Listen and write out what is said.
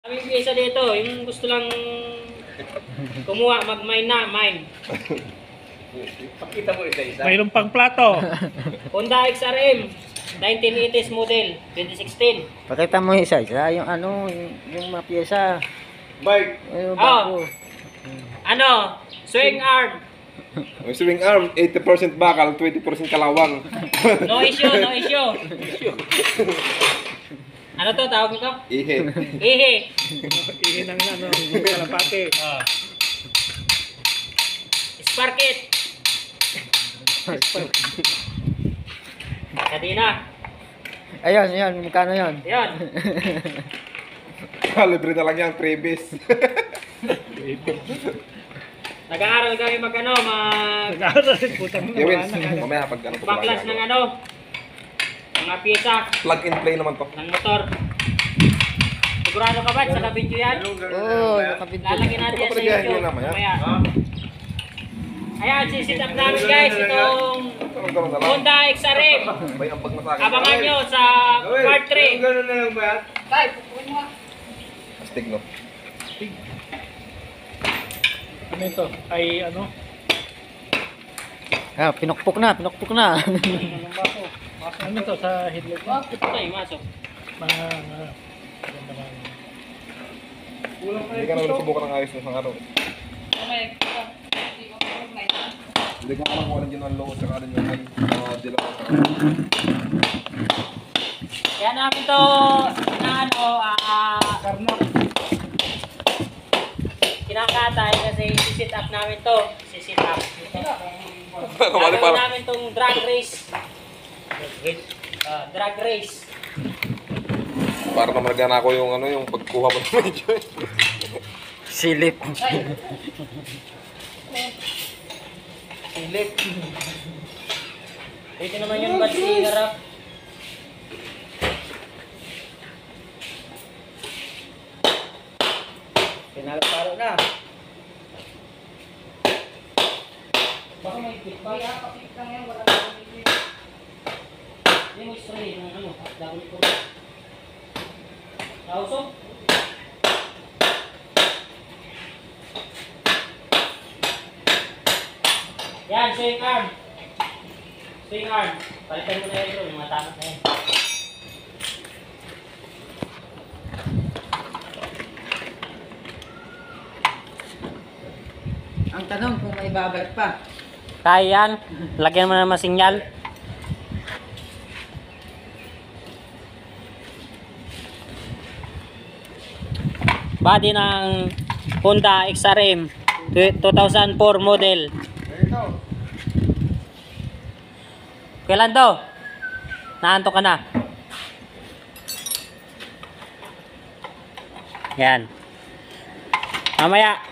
Aming pyesa dito, yung gusto lang kumuha, mag-mine na, mine. Pakita mo isa-isa. Mayroon pang plato. Honda XRM, 1980s model, 2016. Pakita mo isa-isa, yung ano, yung mga pyesa. Bike. Yung Oh. bago. Ano? Swing arm. Ang swing arm, 80% bakal, 20% kalawang. No issue, no issue. Ano to, tawag nito? Ihe. Ihi. Ihin ng ano, kalapate. Spark it. Kadina. Ayun, yun, magkano yun? Yan. Libre na lang yan, previous. Nag-aaral kami mag-ano, Putang Gawin, na. mamaya pag ano baklas ng ano, mga pyesa Plug and play naman to. ng motor. Sigurado ka ba sa video yan? Oo, nakabidyo. Lalagyan natin yan sa Papapaligayan YouTube. nyo naman yan. Mamaya. Ayan, sisit up namin guys, itong Ganun na lang. Honda XRM. May ambag na sa akin. Abangan nyo sa part 3. Ganun na lang ba yan? Astig no. Ano ito? Ay ano? Ah, pinukpok na, pinukpok na. Anong baso? Ano ito sa headlight? Ito tayo, masok. Mga... Hindi ka naman subukan ng ayos ng isang araw. Hindi ko alam kung ano yun ang low at saka ano yung dilaw. Kaya namin to na ano, kinakatay kasi sisit up namin to. Sisit up. Gagawin namin tong drag race. Drag race. Para naman nagana ko yung ano yung pagkuha mo ng medyo. Silip. Silip. Ito naman yung bad sticker up. Pinalo-palo na. Baka may clip ba? Hindi mo spray ng ano, dahon ko. Nausok? Yan, swing arm. Swing arm. Palitan mo na yan bro, yung mga takot na yan. Ang tanong kung may babalik pa. Kaya yan, lagyan mo na masinyal. Body ng Honda XRM 2004 model. Kailan to? Naanto ka na? Yan. Mamaya